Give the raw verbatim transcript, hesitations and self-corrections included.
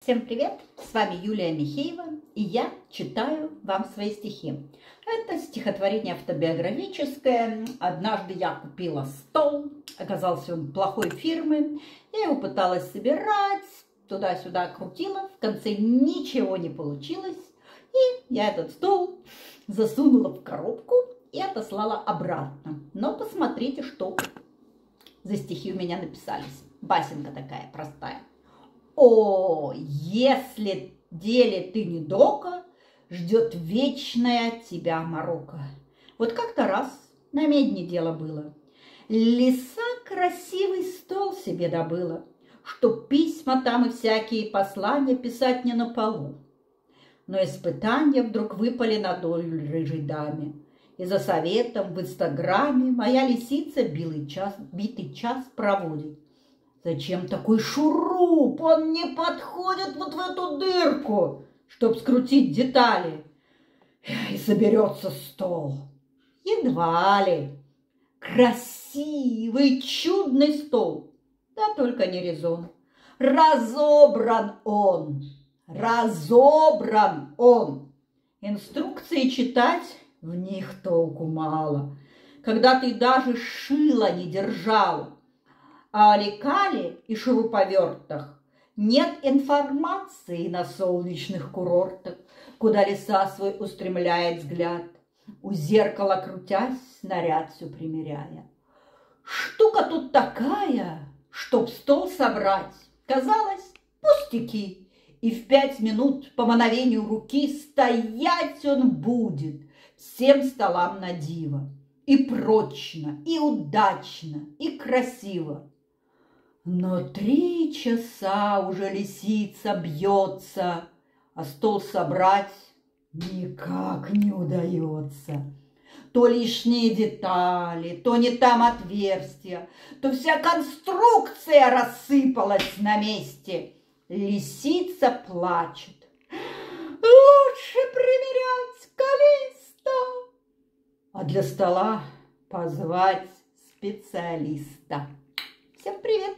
Всем привет! С вами Юлия Михеева, и я читаю вам свои стихи. Это стихотворение автобиографическое. Однажды я купила стол, оказался он плохой фирмы. Я его пыталась собирать, туда-сюда крутила, в конце ничего не получилось. И я этот стол засунула в коробку и отослала обратно. Но посмотрите, что за стихи у меня написались. Басенка такая простая. О, если деле ты не дока, ждет вечная тебя морока. Вот как-то раз на медне дело было. Лиса красивый стол себе добыла, чтоб письма там и всякие послания писать не на полу. Но испытания вдруг выпали на долю рыжей даме. И за советом в инстаграме моя лисица битый час, битый час проводит. Зачем такой шуруп? Он не подходит вот в эту дырку, чтоб скрутить детали. И соберется стол. Едва ли. Красивый, чудный стол. Да только не резон. Разобран он. Разобран он. Инструкции читать в них толку мало. Когда ты даже шила не держала. А о лекале и шуруповертах нет информации на солнечных курортах, куда лиса свой устремляет взгляд, у зеркала крутясь, наряд все примеряя. Штука тут такая, чтоб стол собрать, казалось, пустяки, и в пять минут по мановению руки стоять он будет всем столам на диво. И прочно, и удачно, и красиво. Но три часа уже лисица бьется, а стол собрать никак не удается. То лишние детали, то не там отверстия, то вся конструкция рассыпалась на месте. Лисица плачет. Лучше примерять Каллисто, а для стола позвать специалиста. Всем привет!